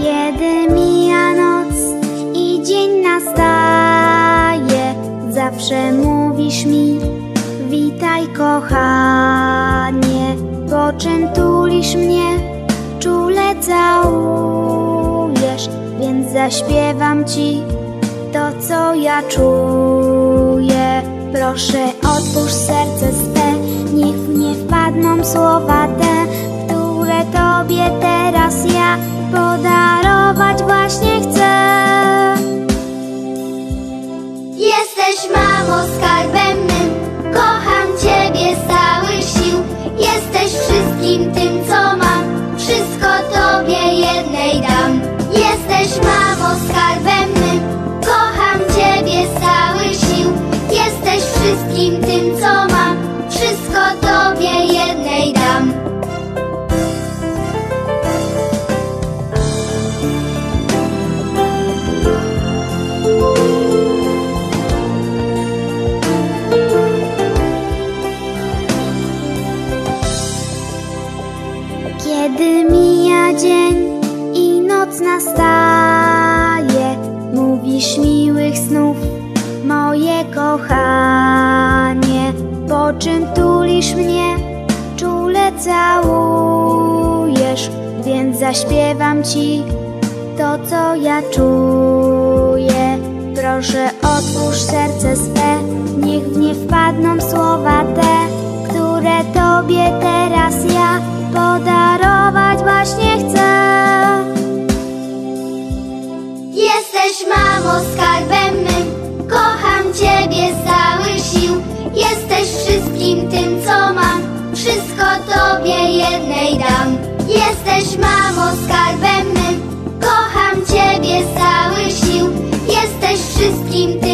Kiedy mija noc i dzień nastaje, zawsze mówisz mi: witaj, kochanie. Po czym tulisz mnie, czule całujesz, więc zaśpiewam ci to, co ja czuję. Proszę, otwórz serce swe, niech w nie wpadną słowa te, które tobie teraz ja podarować właśnie chcę. Jesteś, mamo, skarbem mym, kocham ciebie z całych sił. Jesteś wszystkim tym, co mam, wszystko tobie jednej dam. Jesteś, mamo, skarbem mym, kocham ciebie z całych sił. Jesteś wszystkim tym, co mam, wszystko tobie jednej dam. Kiedy mija dzień i noc nastaje, mówisz miłych snów, moje kochanie. Po czym tulisz mnie, czule całujesz, więc zaśpiewam ci to, co ja czuję. Proszę, otwórz serce swe, niech w nie wpadną słowa te, które tobie teraz ja podarować właśnie chcę. Jesteś, mamo, skarbem mym, kocham ciebie z całych sił. Jesteś wszystkim tym, co mam, wszystko tobie jednej dam. Jesteś, mamo, skarbem mym, kocham ciebie z całych sił. Jesteś wszystkim tym,